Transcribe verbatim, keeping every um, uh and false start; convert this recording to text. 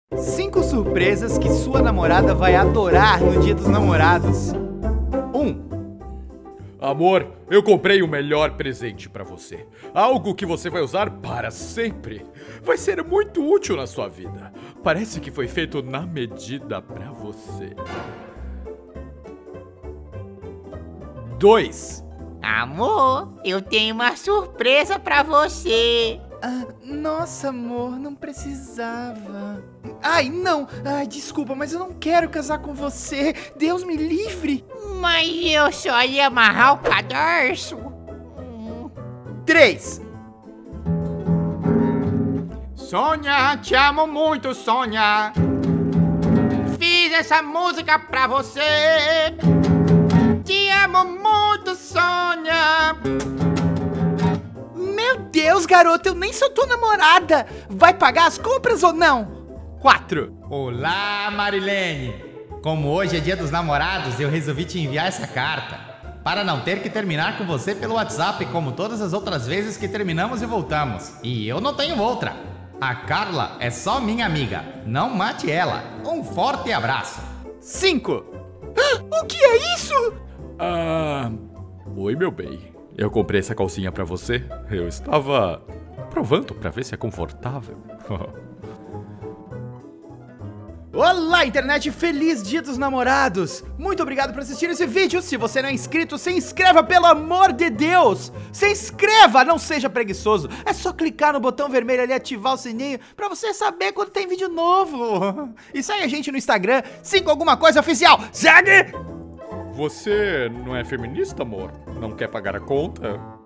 Cinco surpresas que sua namorada vai adorar no Dia dos Namorados. um. Amor, eu comprei o melhor presente pra você. Algo que você vai usar para sempre. Vai ser muito útil na sua vida. Parece que foi feito na medida pra você. dois. Amor, eu tenho uma surpresa pra você. Ah, nossa, amor, não precisava. Ai, não. Ai, desculpa, mas eu não quero casar com você. Deus me livre. Mas eu só ia amarrar o cadarço. três. Sônia, te amo muito, Sônia. Fiz essa música pra você. Te amo muito, Sônia. Meu Deus, garoto, eu nem sou tua namorada. Vai pagar as compras ou não? quatro. Olá, Marilene! Como hoje é dia dos namorados, eu resolvi te enviar essa carta para não ter que terminar com você pelo WhatsApp como todas as outras vezes que terminamos e voltamos. E eu não tenho outra. A Carla é só minha amiga. Não mate ela. Um forte abraço. cinco. O que é isso? Ah... Oi, meu bem. Eu comprei essa calcinha pra você. Eu estava provando pra ver se é confortável. Olá, internet! Feliz Dia dos Namorados! Muito obrigado por assistir esse vídeo. Se você não é inscrito, se inscreva, pelo amor de Deus! Se inscreva, não seja preguiçoso. É só clicar no botão vermelho ali e ativar o sininho pra você saber quando tem vídeo novo. E segue a gente no Instagram, cinco alguma coisa oficial. Segue! Você não é feminista, amor? Não quer pagar a conta?